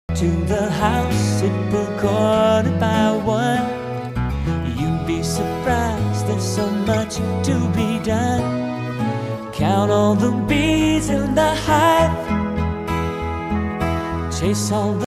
To the house at the quarter by one. You'd be surprised, there's so much to be done. Count all the bees in the hive, chase all the